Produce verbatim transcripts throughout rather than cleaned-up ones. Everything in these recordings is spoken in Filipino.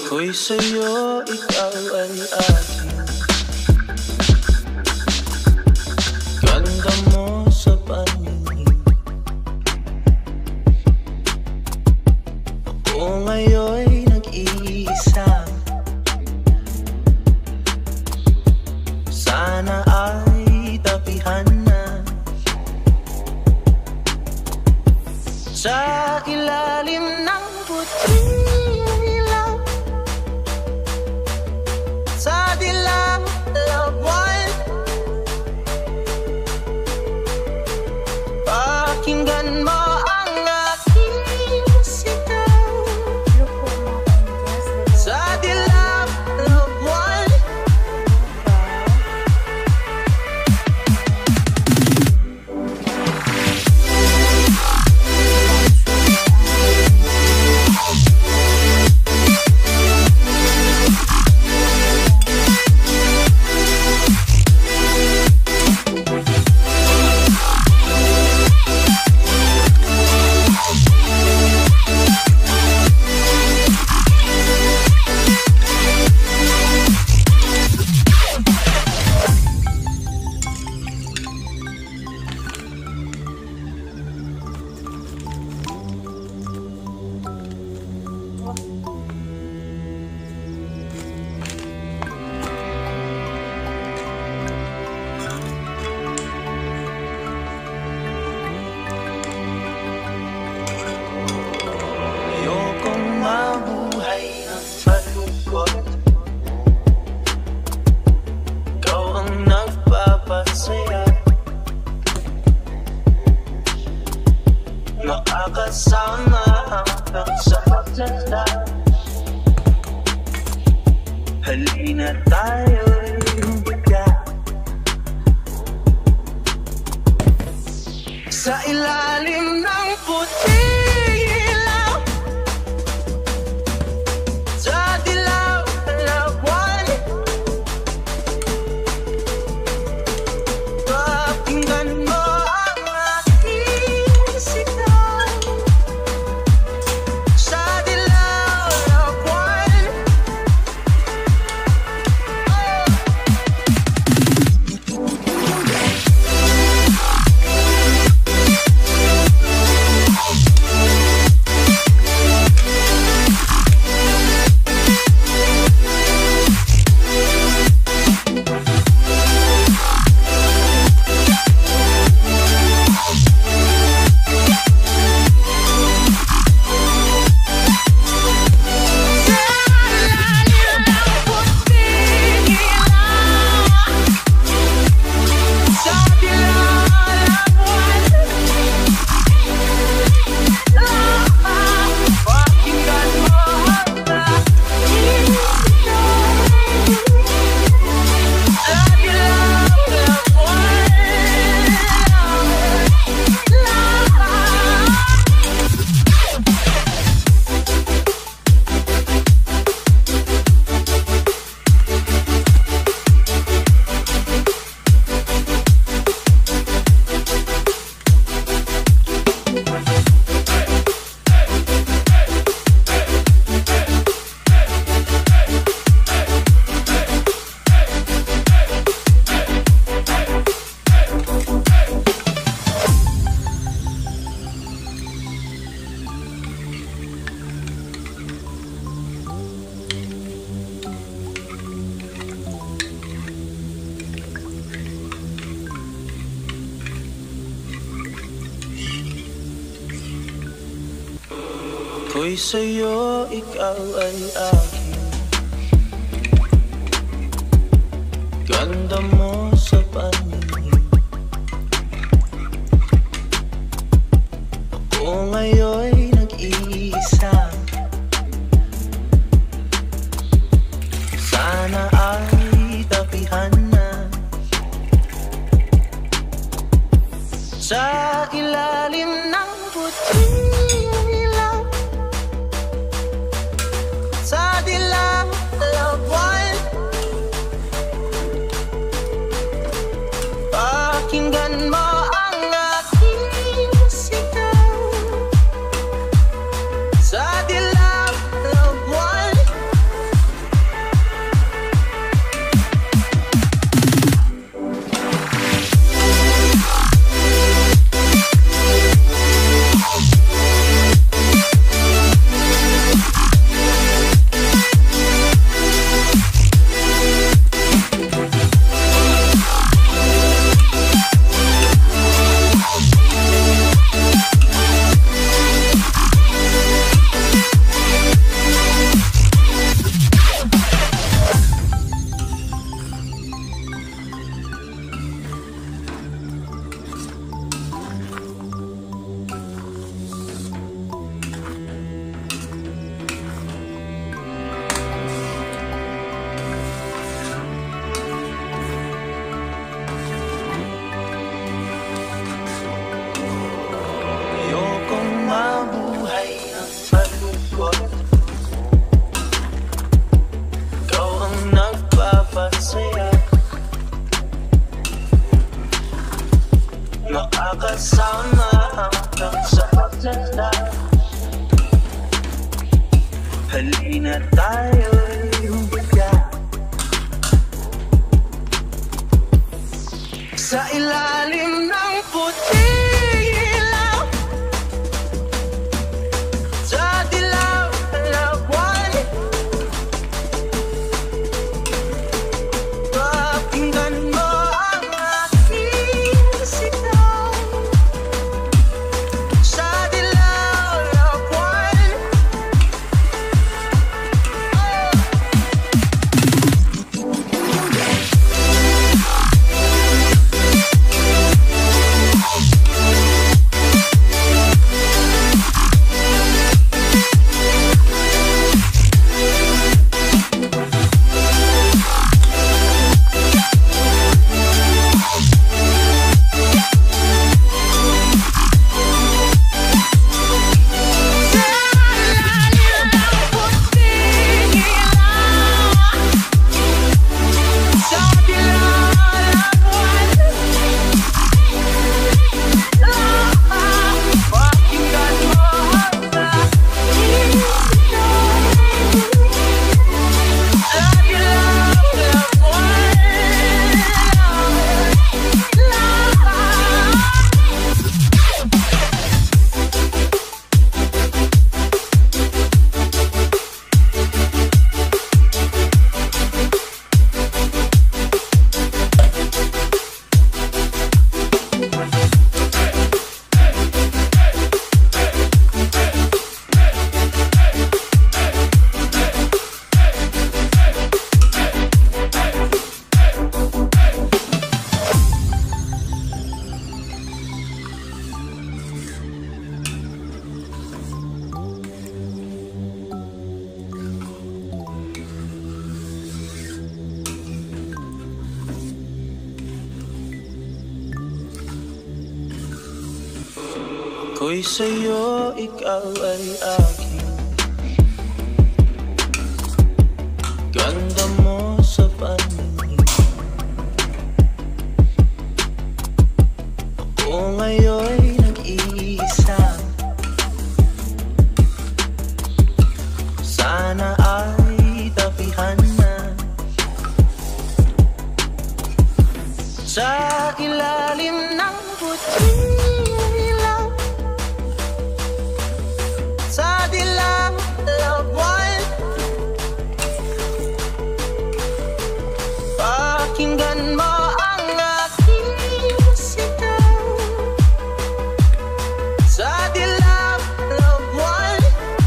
Ako'y sa'yo, ikaw ay akin. Ganda mo sa paningin. Ako ngayon'y nag-iisa. Sana ay tabihan na sa ilalim ng puting ilaw, sa dilaw na buwan. Pakinggan mo ang aking sigaw, sa dilaw na buwan. Makakasama hanggang sa pagtanda. Halina tayo'y humiga sa ilalim ng puting ilaw, sa dilaw na buwan. Pakinggan mo ang aking sigaw, sa dilaw na buwan. Ako'y sa'yo, ikaw ay akin. Ganda mo sa paningin. Ako ngayon'y nag-iisa. Sana ay tabihan na sa ilalim ng puting ilaw, sa dilaw na buwan. Pakinggan mo ang aking sigaw, Halina tayo'y humaga sa ilalim ng puting ilaw, sa dilaw na buwan. Pakinggan mo ang aking sigaw sa dilaw na buwan. Ako'y sa'yo, ikaw ay akin. Ganda mo sa paningin. Ako ngayon'y nag-iisa. Sana ay tapihan na sa ilalim ng puting ilaw, sa dilaw na buwan. Pakinggan mo ang aking sigaw sa dilaw na buwan.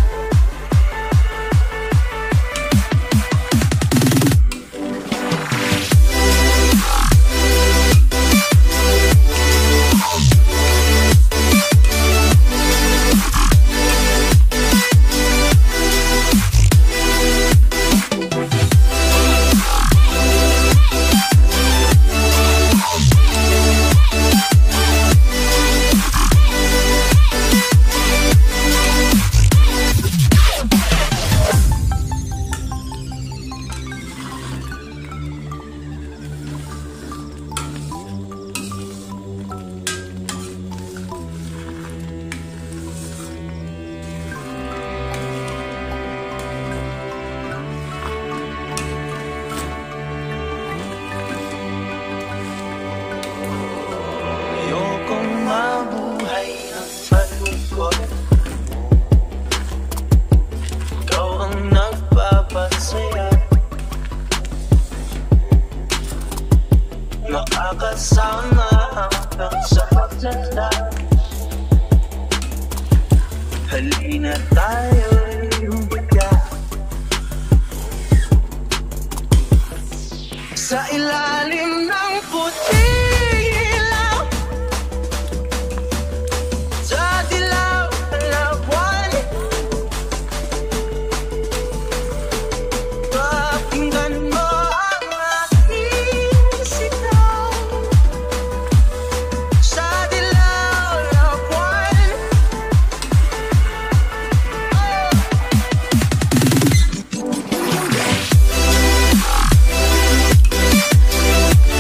Makakasama hanggang sa pagtatapos. Halina tayo'y humaga sa ilalim ng puting ilaw, sa dilaw na buwan. Pakinggan mo ang aking sigaw sa dilaw na buwan. Oh.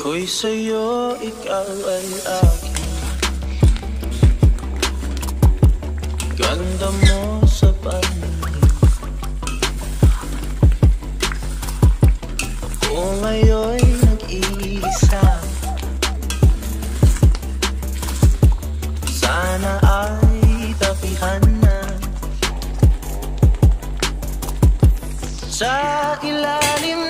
Ako'y sa'yo, ikaw ay akin. Ganda mo sa paningin. Ako ngayon'y nag-iisa. Sana ay tapihan na sa ilalim